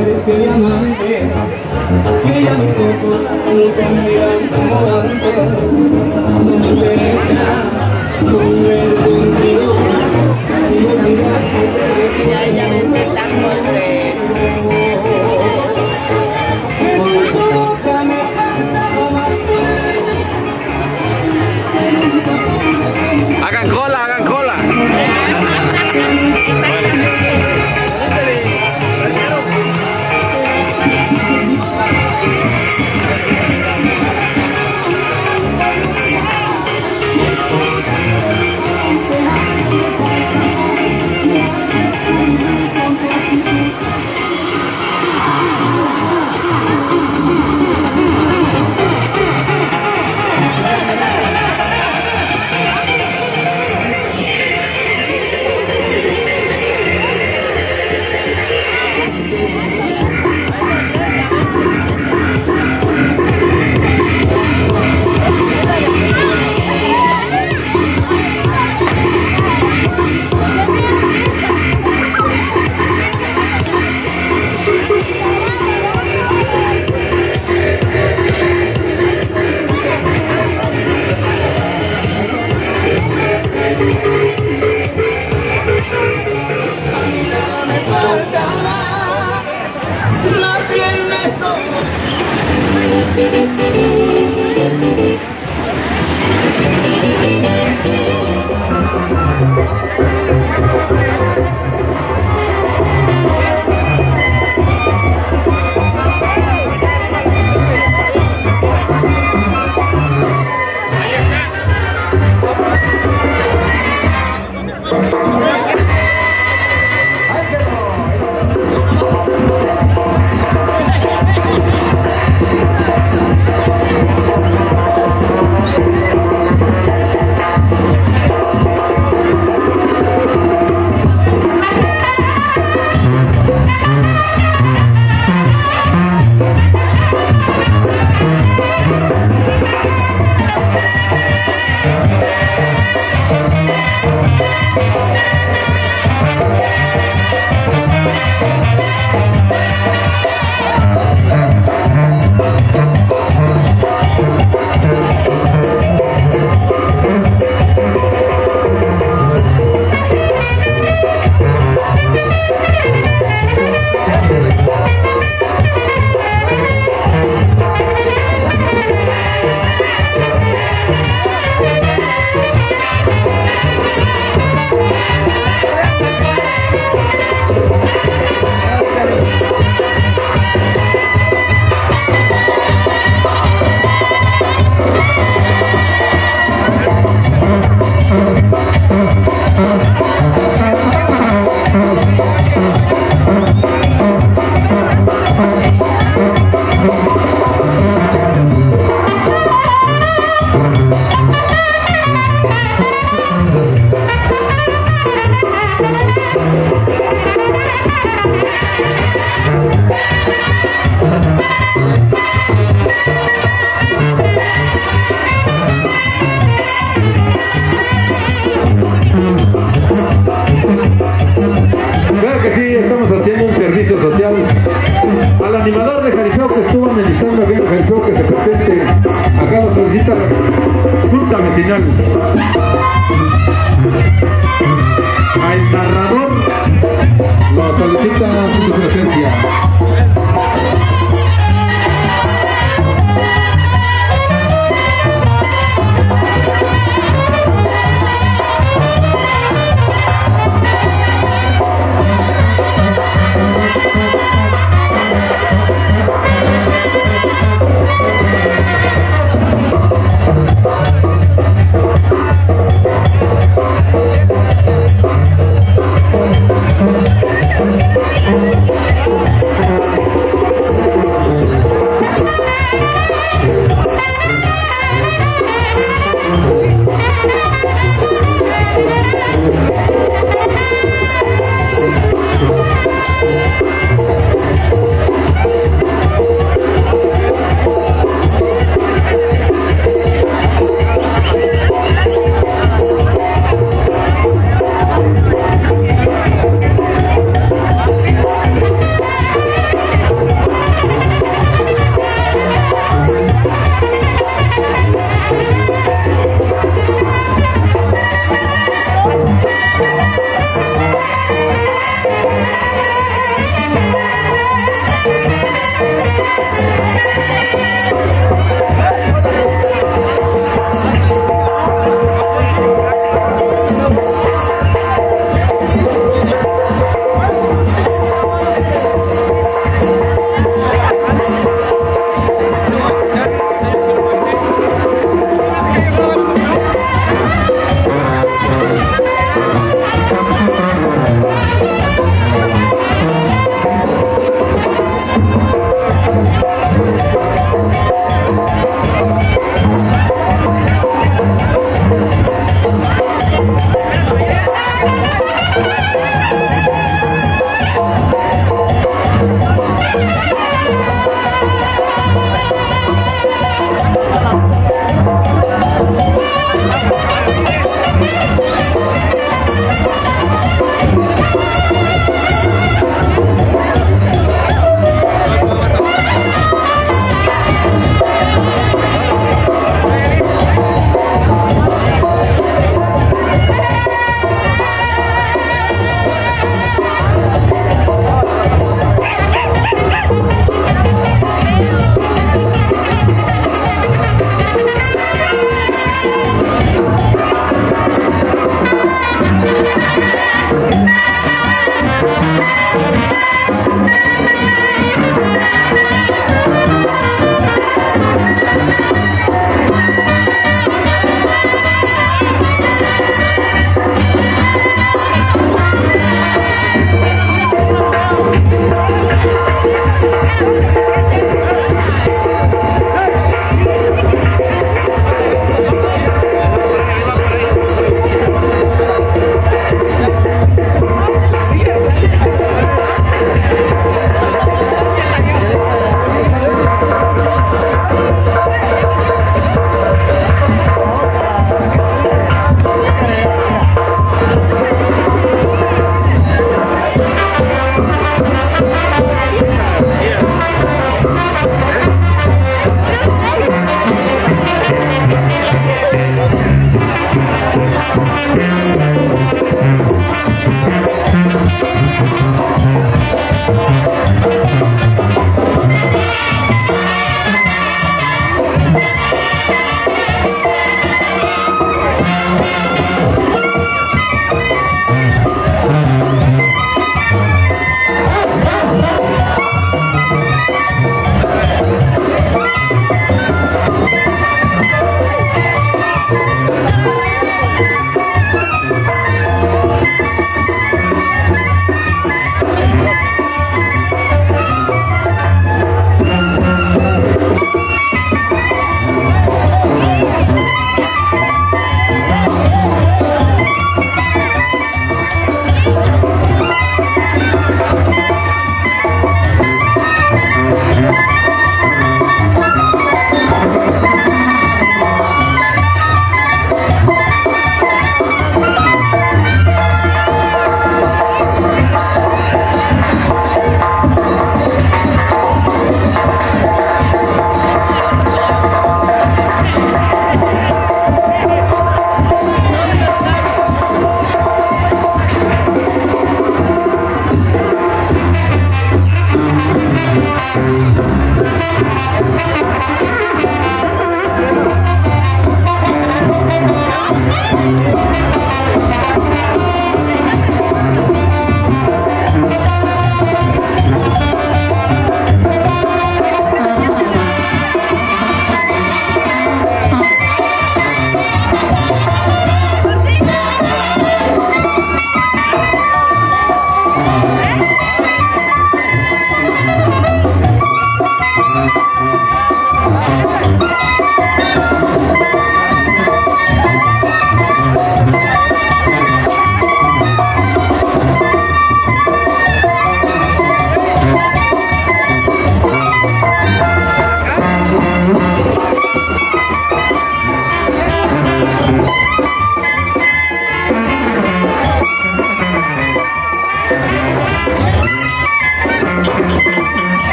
mujer, que diamante, que ya mis ojos nunca miran como antes. No me interesa volver contigo, si me olvidaste te recuerdo. Ya me intentando Por tu boca me falta más por Hagan cola, hagan cola. más bien me sobra. Claro que sí, estamos haciendo un servicio social al animador de Jaripeo que estuvo amenizando bien Jaripeo, que se presente. Acá lo solicita la Junta Vecinal. Al narrador lo solicita su presencia.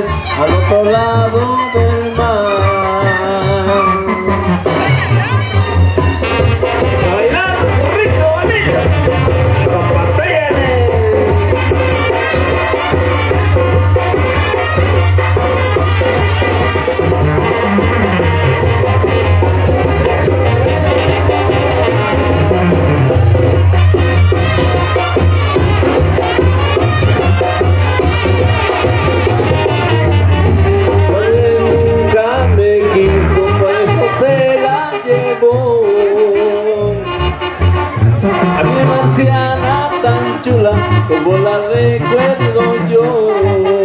padres al otro lado del mar. A bailar, rico, bonito, zapateale. A mi marciana tan chula como la recuerdo yo.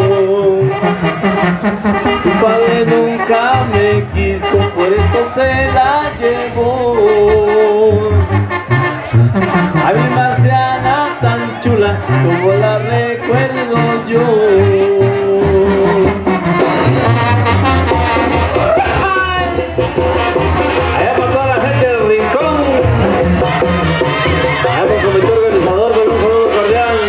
Su padre nunca me quiso, por eso se la llevó. A mi marciana tan chula como la recuerdo yo. Allá para toda la gente del rincón. Allá con el comité organizador con un saludo cordial.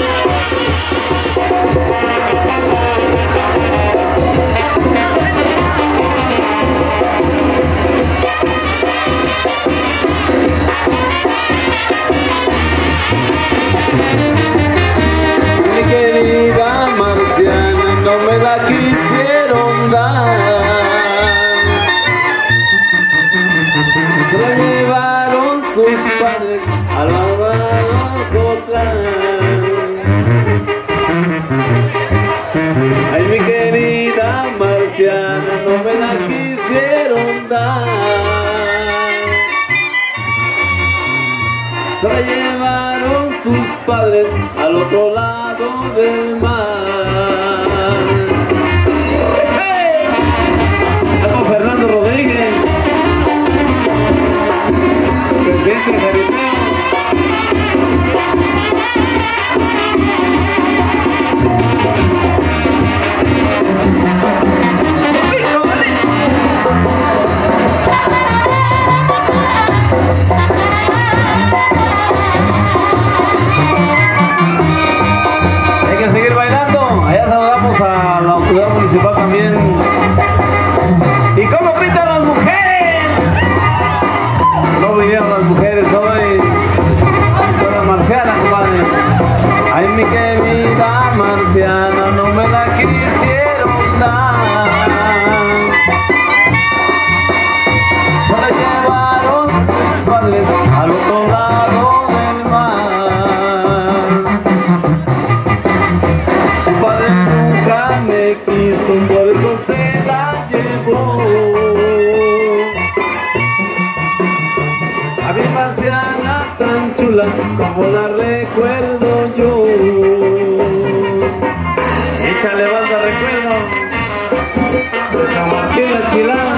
Mi querida marciana, no me la quisieron dar. Se la llevaron sus padres al Ocotlán. Ay, mi querida marciana, no me la quisieron dar. Se la llevaron sus padres al otro lado del mar. ¡Hey! Estamos Fernando Rodríguez, presidente de Jaripeo. Hay que seguir bailando. Allá saludamos a la autoridad municipal también. ¿Y cómo gritan las mujeres? No vinieron las mujeres hoy. Con las marcianas, compadre. Ay, mi querida marciana, no me la quisieron dar. Se la llevaron sus padres al otro lado del mar. Su padre nunca me quiso, por eso se la llevó. A mi marciana tan chula como la recuerdo yo. Échale banda recuerdo de San Martín la Chilana.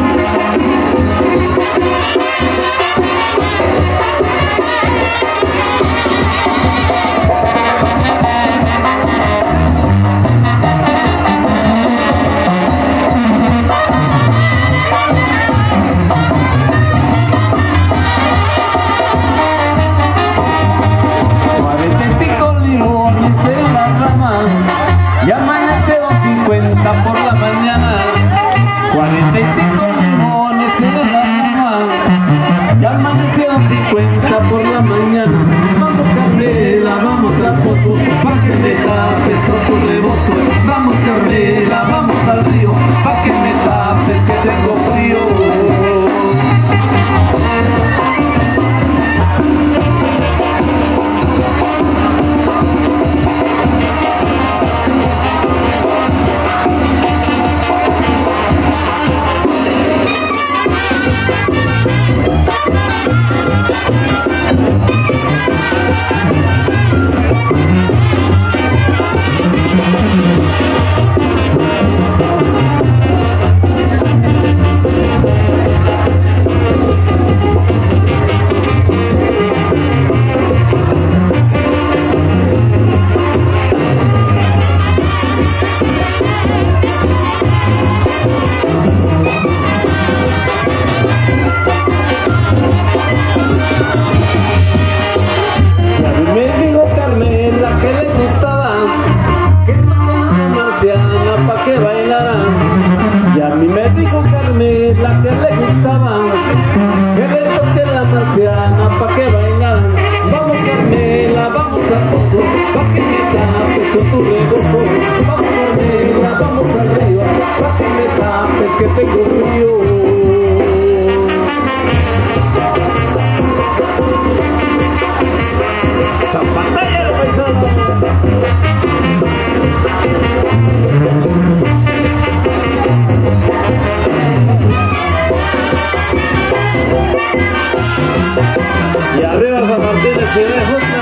Y amanecieron 50 por la mañana, 45 limones en la cama. Y amanecieron 50 por la mañana. Vamos Carmela, vamos a Pozo, pa' que me tapes con tu rebozo. Vamos Carmela, vamos al río, pa' que me tapes que tengo frío. que le gustaba que le toque la marciana pa' que bailaran. Vamos Carmela, vamos al pozo, pa' que me tapes con tu rebozo. Vamos Carmela, vamos arriba, pa' que me tapes que tengo frío. Zapatero paisano. Y arriba San Martínez se ve justa.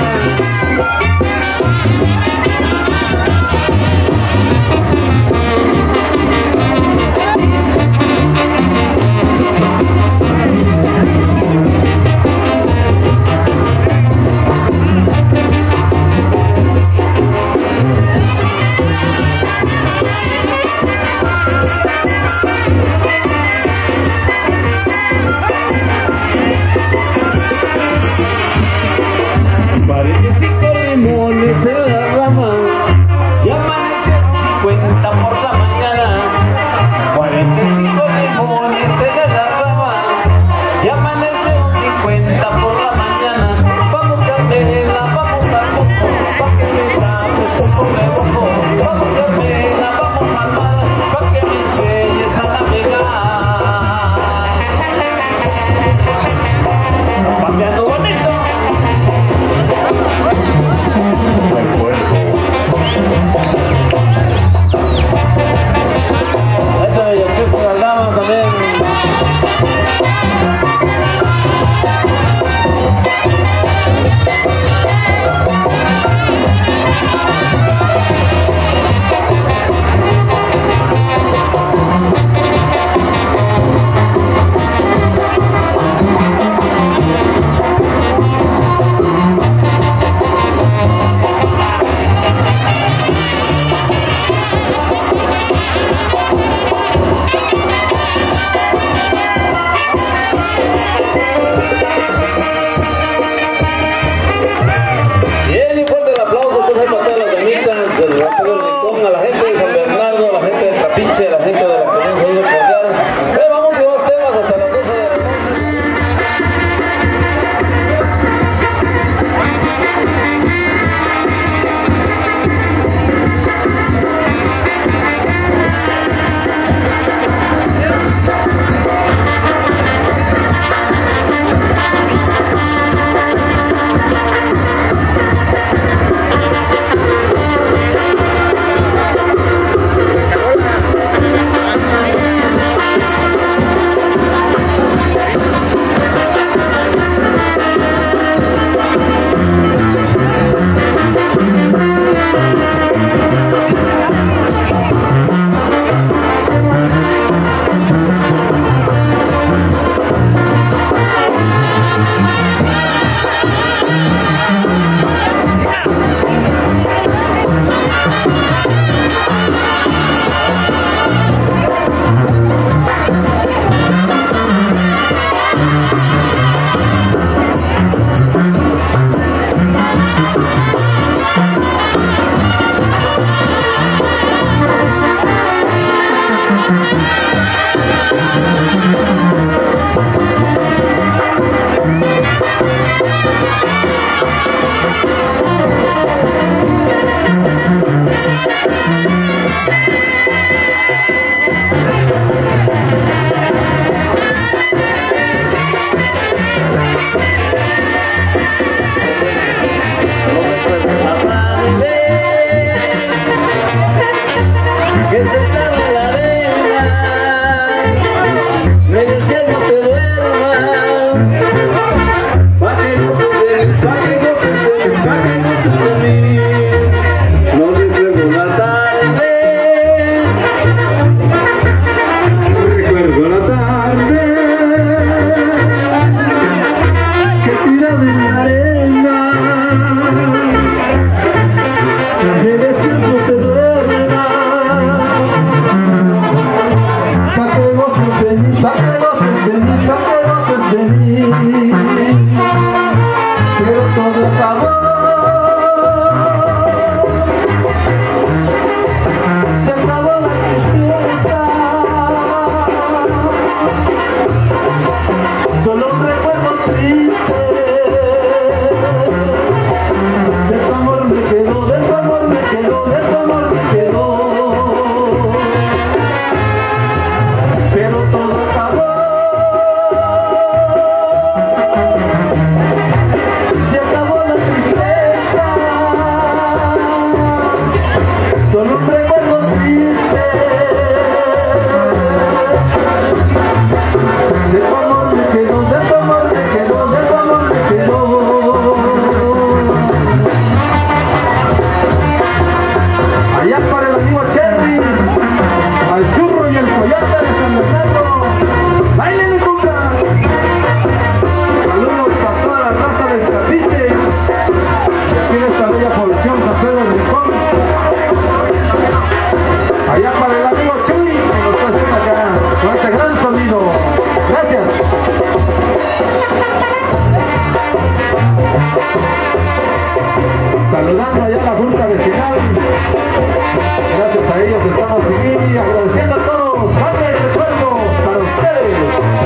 Saludando allá a la Junta Vecinal. Gracias a ellos estamos aquí agradeciendo a todos. ¡Mande el recuerdo para ustedes!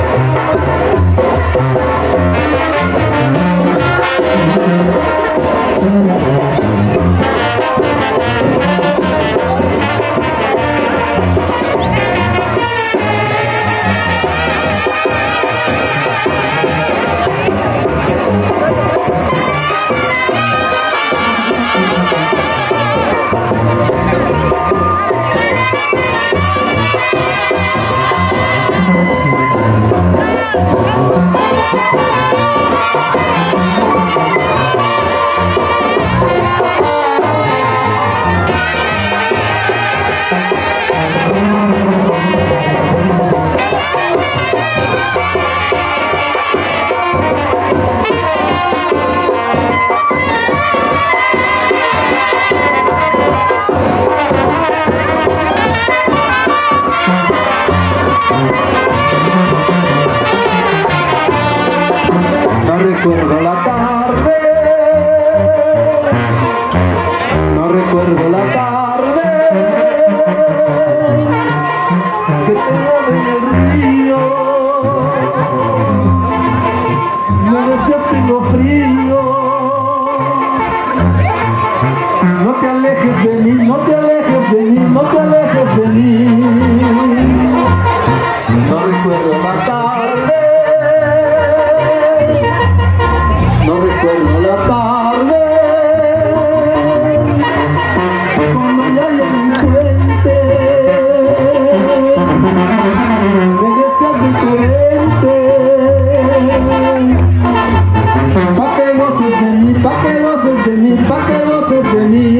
recuerdo la tarde, no recuerdo la tarde que te lavé en el río. Me decías tengo frío, no te alejes de mí, no te alejes de mí, no te alejes de mí. No recuerdo la tarde, no recuerdo la tarde, cuando ya yo me encuentre, me decías diferente, pa' que goces de mí, pa' que goces de mí, pa' que goces de mí,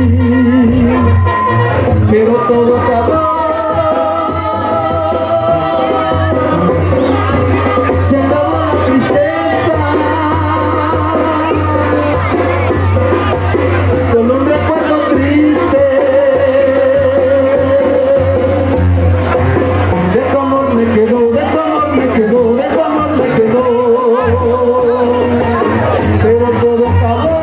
pero todo acabó. Solo un recuerdo triste de tu amor me quedó, de tu amor me quedó, de tu amor me quedó, pero todo acabó.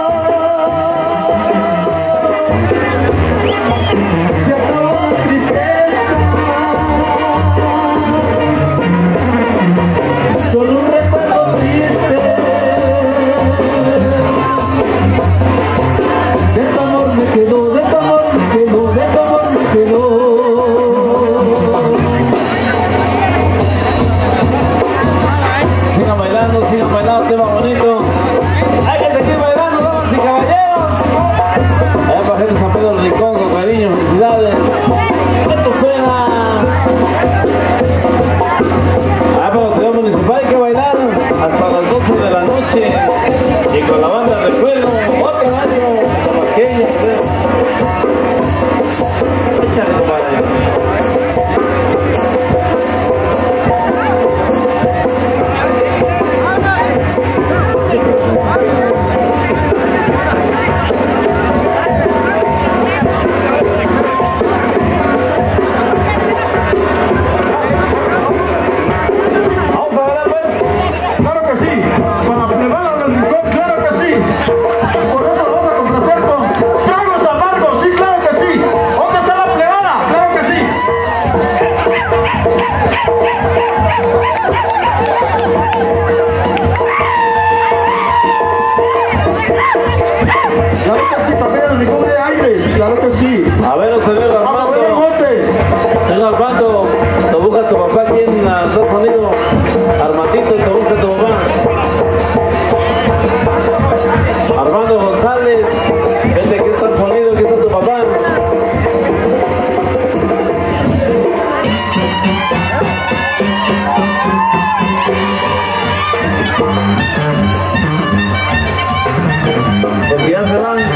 Se acabó la tristeza, solo un recuerdo triste de tu amor me quedó, de tu amor me quedó, de tu amor me quedó. Sigan bailando, tema bonito. Hay que seguir bailando, damas y caballeros. Allá para gente de San Pedro del Rincón, con cariño, felicidades. Esto suena. Allá para la autoridad municipal hay que bailar hasta las 12 de la noche. Y con la banda del pueblo, otro año, tabaqueña, échale, compadre. Vamos a ver, pues. Claro que sí, para la plebada del Rincón, claro que sí. Por eso lo vamos a complacer con tragos amargos, sí, claro que sí. ¿Dónde está la plebada? Claro que sí. Claro que sí, también el Rincón de Aires, claro que sí. A ver, señor Vamos a ver el Armando. bote. Señor Armando, te busca tu papá aquí en Estados Unidos. Armandito, te busca tu mamá. Armando González, vente aquí en Estados Unidos, aquí está tu papá. Porque ya se van.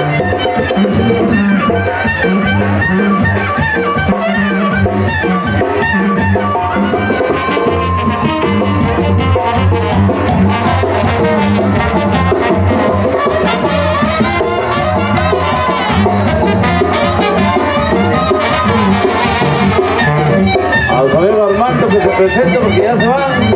Al amigo Armando que se presente porque ya se van.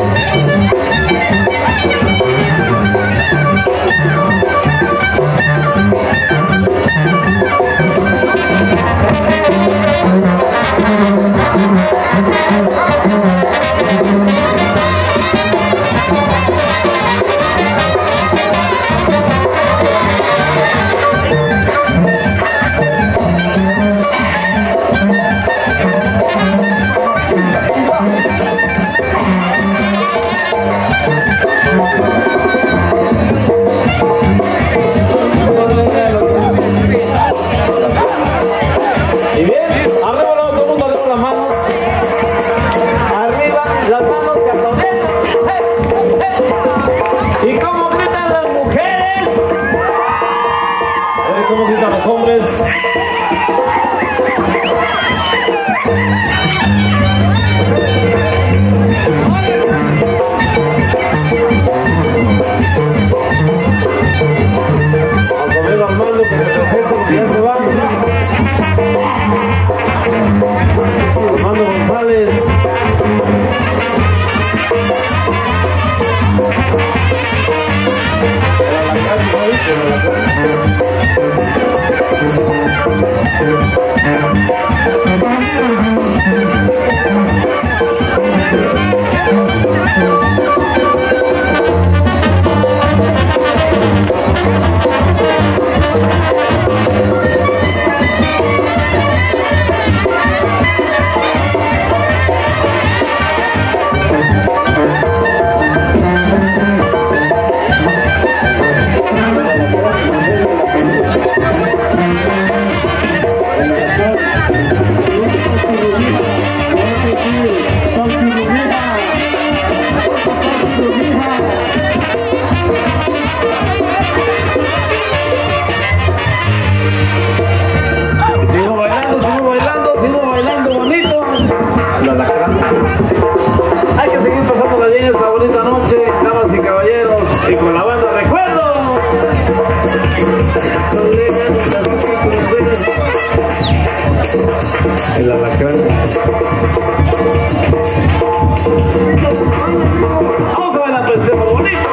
Vamos a bailar pues este bonito.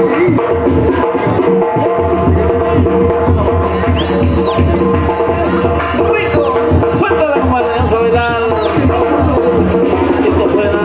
Rico, suelta la comadre, vamos a bailar. Esto suena.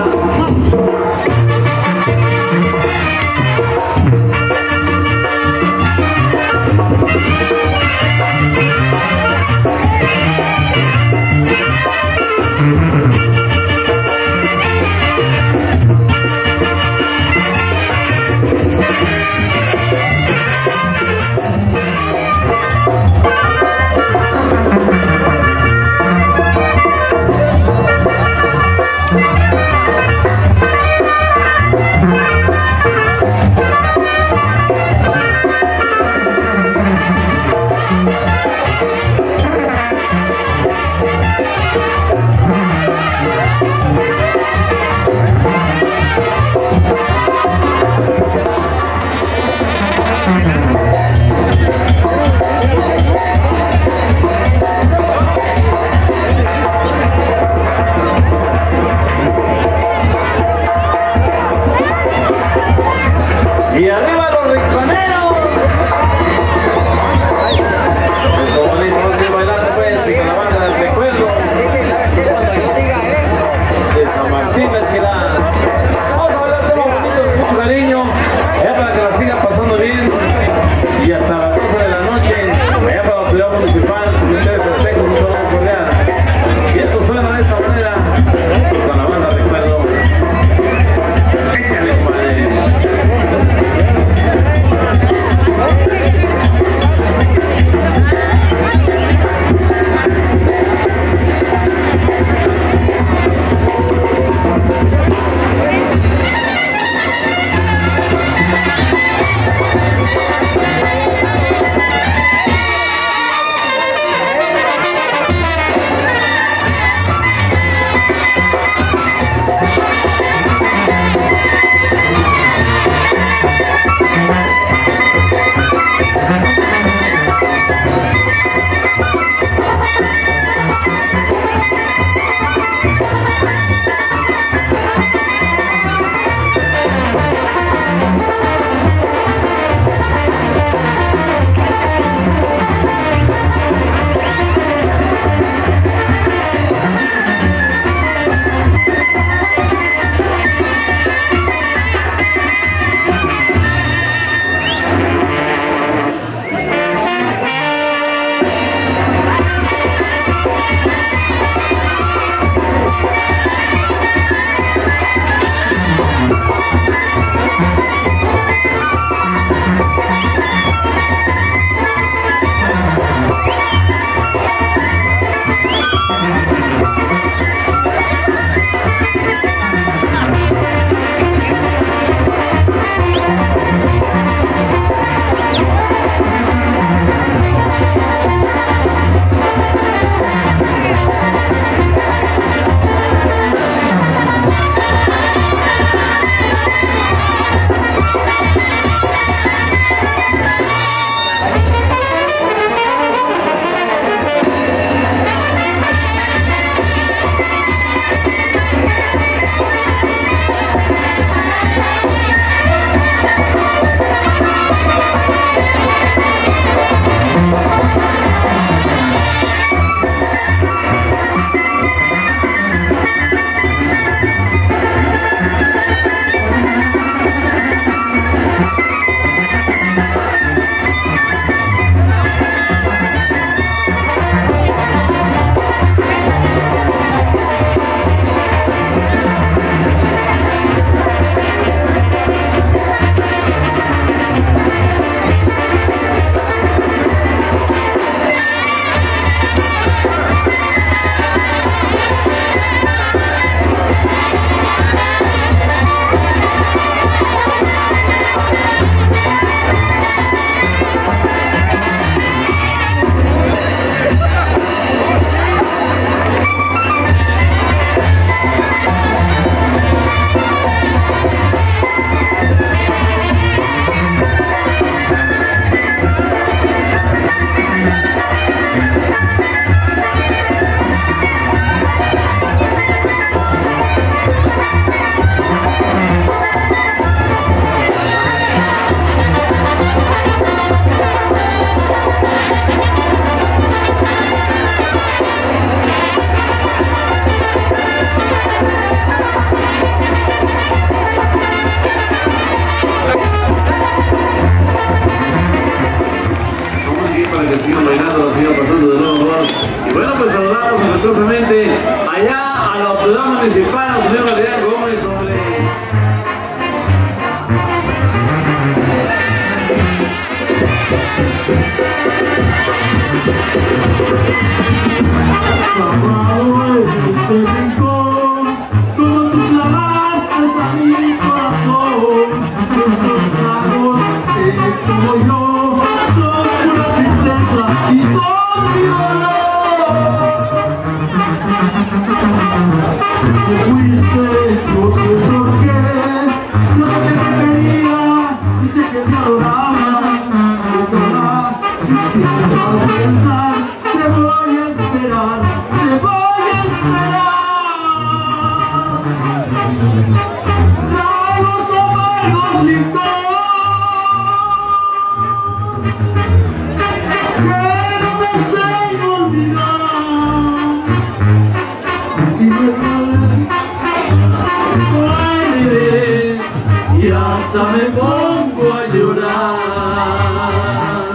hasta me pongo a llorar.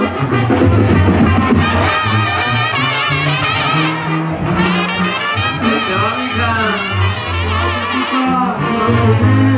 Se va, mija.